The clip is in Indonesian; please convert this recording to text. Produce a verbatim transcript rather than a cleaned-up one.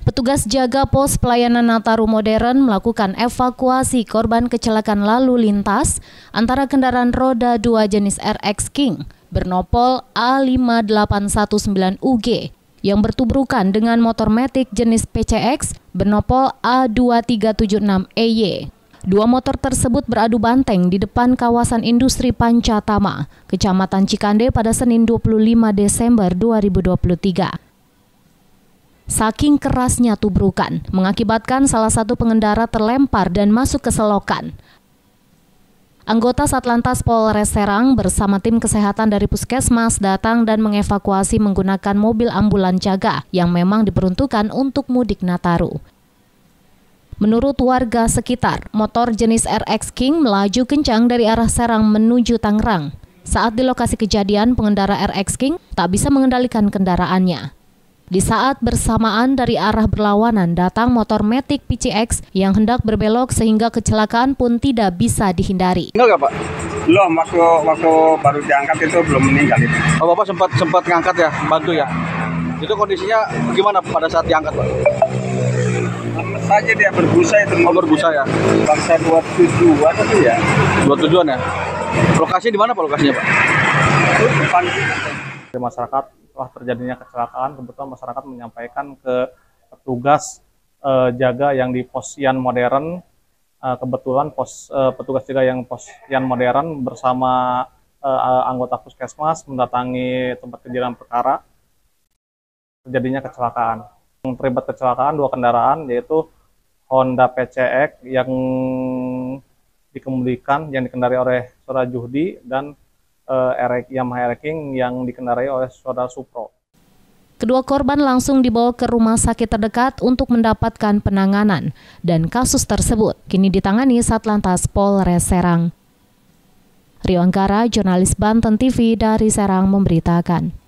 Petugas jaga pos pelayanan Nataru Modern melakukan evakuasi korban kecelakaan lalu lintas antara kendaraan roda dua jenis R X King bernopol A lima delapan satu sembilan U G yang bertubrukan dengan motor Matic jenis P C X bernopol A dua tiga tujuh enam E Y. Dua motor tersebut beradu banteng di depan kawasan industri Pancatama, Kecamatan Cikande pada Senin dua puluh lima Desember dua ribu dua puluh tiga. Saking kerasnya tubrukan, mengakibatkan salah satu pengendara terlempar dan masuk ke selokan. Anggota Satlantas Polres Serang bersama tim kesehatan dari Puskesmas datang dan mengevakuasi menggunakan mobil ambulan jaga yang memang diperuntukkan untuk mudik Nataru. Menurut warga sekitar, motor jenis R X King melaju kencang dari arah Serang menuju Tangerang. Saat di lokasi kejadian, pengendara R X King tak bisa mengendalikan kendaraannya. Di saat bersamaan dari arah berlawanan datang motor Matic P C X yang hendak berbelok sehingga kecelakaan pun tidak bisa dihindari. Enggak nggak Pak? Belum, waktu waktu baru diangkat itu belum meninggal itu. Oh, Bapak sempat sempat ngangkat ya, bantu ya. Itu kondisinya gimana pada saat diangkat Pak? Lemes saja dia berbusa itu. Oh, berbusa ya. Bangsa dua puluh tujuan itu ya. dua puluh tujuan ya. Lokasinya di mana Pak lokasinya Pak? Itu depan di masyarakat setelah terjadinya kecelakaan, kebetulan masyarakat menyampaikan ke petugas eh, jaga yang di pos Yan Modern. Eh, kebetulan pos eh, petugas jaga yang pos Yan Modern bersama eh, anggota Puskesmas mendatangi tempat kejadian perkara terjadinya kecelakaan. Yang terlibat kecelakaan dua kendaraan, yaitu Honda P C X yang dikemudikan yang dikendarai oleh saudara Juhdi dan Uh, Yamaha R X King yang dikendarai oleh saudara Supro. Kedua korban langsung dibawa ke rumah sakit terdekat untuk mendapatkan penanganan dan kasus tersebut kini ditangani Satlantas Polres Serang. Rio Anggara, jurnalis Banten T V dari Serang memberitakan.